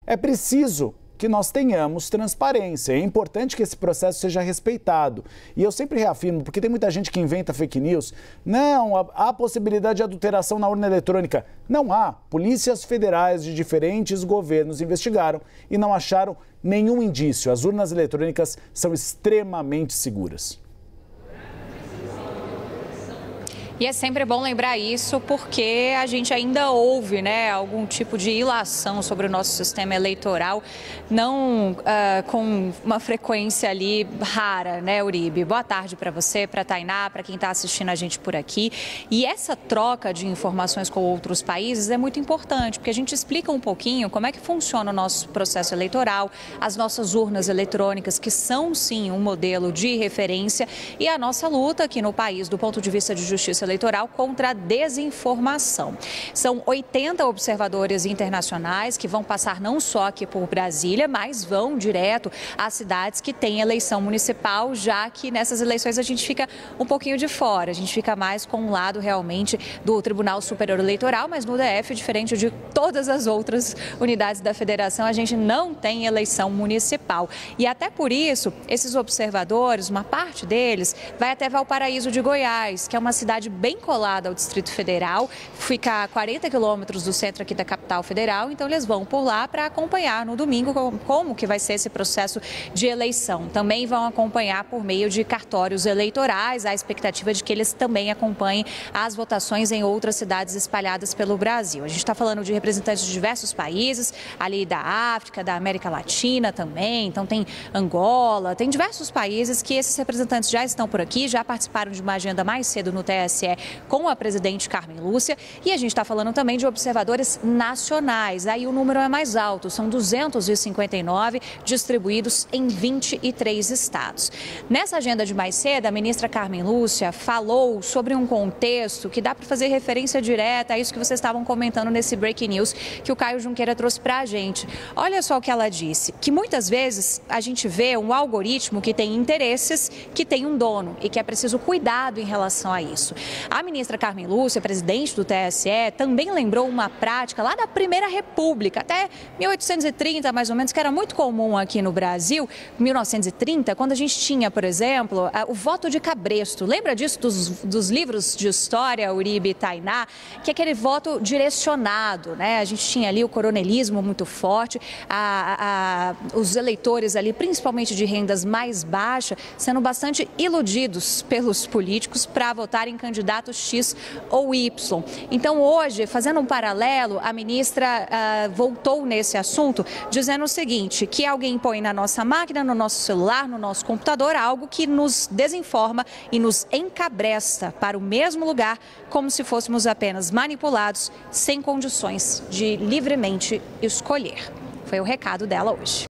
É preciso que nós tenhamos transparência. É importante que esse processo seja respeitado. E eu sempre reafirmo, porque tem muita gente que inventa fake news. Não, há possibilidade de adulteração na urna eletrônica. Não há. Polícias federais de diferentes governos investigaram e não acharam nenhum indício. As urnas eletrônicas são extremamente seguras. E é sempre bom lembrar isso porque a gente ainda ouve, né, algum tipo de ilação sobre o nosso sistema eleitoral, não com uma frequência ali rara, né, Uribe? Boa tarde para você, para a Tainá, para quem está assistindo a gente por aqui. E essa troca de informações com outros países é muito importante, porque a gente explica um pouquinho como é que funciona o nosso processo eleitoral, as nossas urnas eletrônicas, que são, sim, um modelo de referência, e a nossa luta aqui no país, do ponto de vista de justiça eleitoral contra a desinformação. São 80 observadores internacionais que vão passar não só aqui por Brasília, mas vão direto às cidades que têm eleição municipal, já que nessas eleições a gente fica um pouquinho de fora, a gente fica mais com o lado realmente do Tribunal Superior Eleitoral, mas no DF, diferente de todas as outras unidades da federação, a gente não tem eleição municipal. E até por isso, esses observadores, uma parte deles, vai até Valparaíso de Goiás, que é uma cidade bem colada ao Distrito Federal, fica a 40 quilômetros do centro aqui da capital federal, então eles vão por lá para acompanhar no domingo como que vai ser esse processo de eleição. Também vão acompanhar por meio de cartórios eleitorais, a expectativa de que eles também acompanhem as votações em outras cidades espalhadas pelo Brasil. A gente está falando de representantes de diversos países, ali da África, da América Latina também, então tem Angola, tem diversos países que esses representantes já estão por aqui, já participaram de uma agenda mais cedo no TSE com a presidente Carmen Lúcia, e a gente está falando também de observadores nacionais. Aí o número é mais alto, são 259 distribuídos em 23 estados. Nessa agenda de mais cedo, a ministra Carmen Lúcia falou sobre um contexto que dá para fazer referência direta a isso que vocês estavam comentando nesse Breaking News que o Caio Junqueira trouxe para a gente. Olha só o que ela disse, que muitas vezes a gente vê um algoritmo que tem interesses, que tem um dono e que é preciso cuidado em relação a isso. A ministra Carmen Lúcia, presidente do TSE, também lembrou uma prática lá da Primeira República, até 1830 mais ou menos, que era muito comum aqui no Brasil, 1930, quando a gente tinha, por exemplo, o voto de cabresto. Lembra disso dos livros de história, Uribe e Tainá? Que é aquele voto direcionado, né? A gente tinha ali o coronelismo muito forte, os eleitores ali, principalmente de rendas mais baixas, sendo bastante iludidos pelos políticos para votar em candidatos X ou Y. Então, hoje, fazendo um paralelo, a ministra voltou nesse assunto, dizendo o seguinte, que alguém põe na nossa máquina, no nosso celular, no nosso computador, algo que nos desinforma e nos encabresta para o mesmo lugar, como se fôssemos apenas manipulados, sem condições de livremente escolher. Foi o recado dela hoje.